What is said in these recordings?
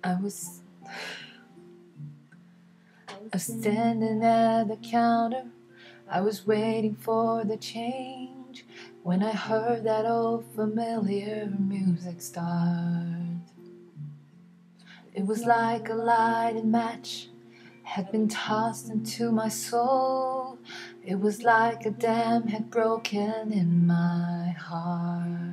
I was standing at the counter. I was waiting for the change when I heard that old familiar music start. It was like a lighted match had been tossed into my soul. It was like a dam had broken in my heart.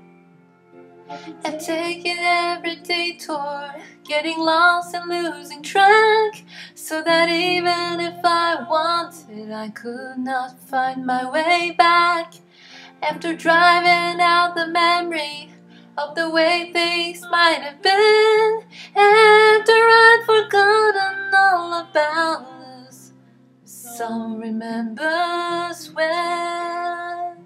I've taken every detour, getting lost and losing track, so that even if I wanted, I could not find my way back. After driving out the memory of the way things might have been, after I'd forgotten all about us, some remembers when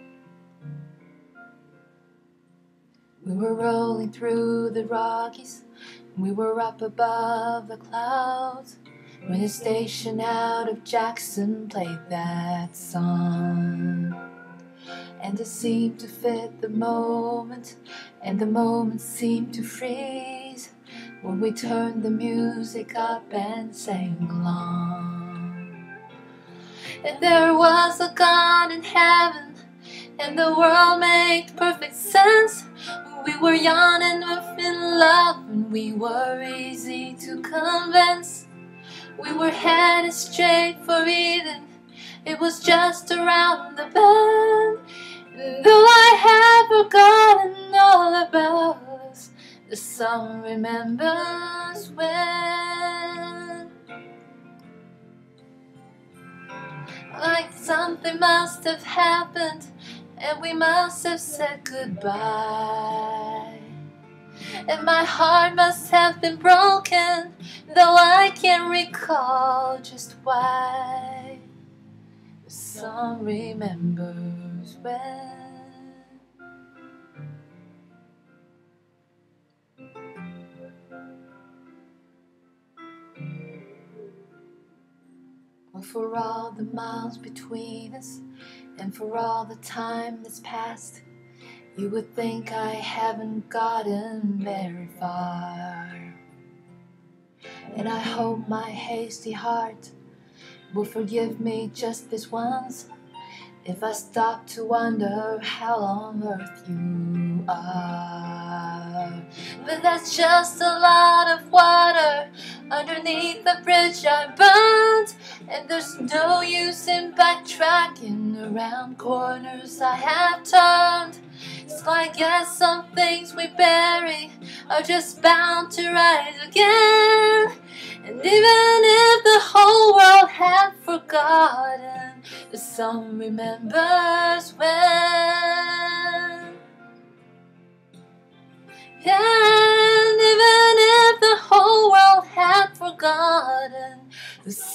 we were rolling through the Rockies. We were up above the clouds when a station out of Jackson played that song. And it seemed to fit the moment, and the moment seemed to freeze when we turned the music up and sang along. And there was a God in heaven, and the world made perfect sense. We were young and in love, and we were easy to convince. We were headed straight for Eden, it was just around the bend. And though I have forgotten all about us, the song remembers when. Like something must have happened, and we must have said goodbye. And my heart must have been broken, though I can't recall just why. The song remembers when. Well, for all the miles between us, and for all the time that's passed, you would think I haven't gotten very far. And I hope my hasty heart will forgive me just this once, if I stop to wonder how on earth you are. But that's just a lot of water underneath the bridge I burned, and there's no use in backtracking around corners I have turned. So I guess some things we bury are just bound to rise again. And even if the whole world had forgotten, the song remembers when. And even if the whole world had forgotten, the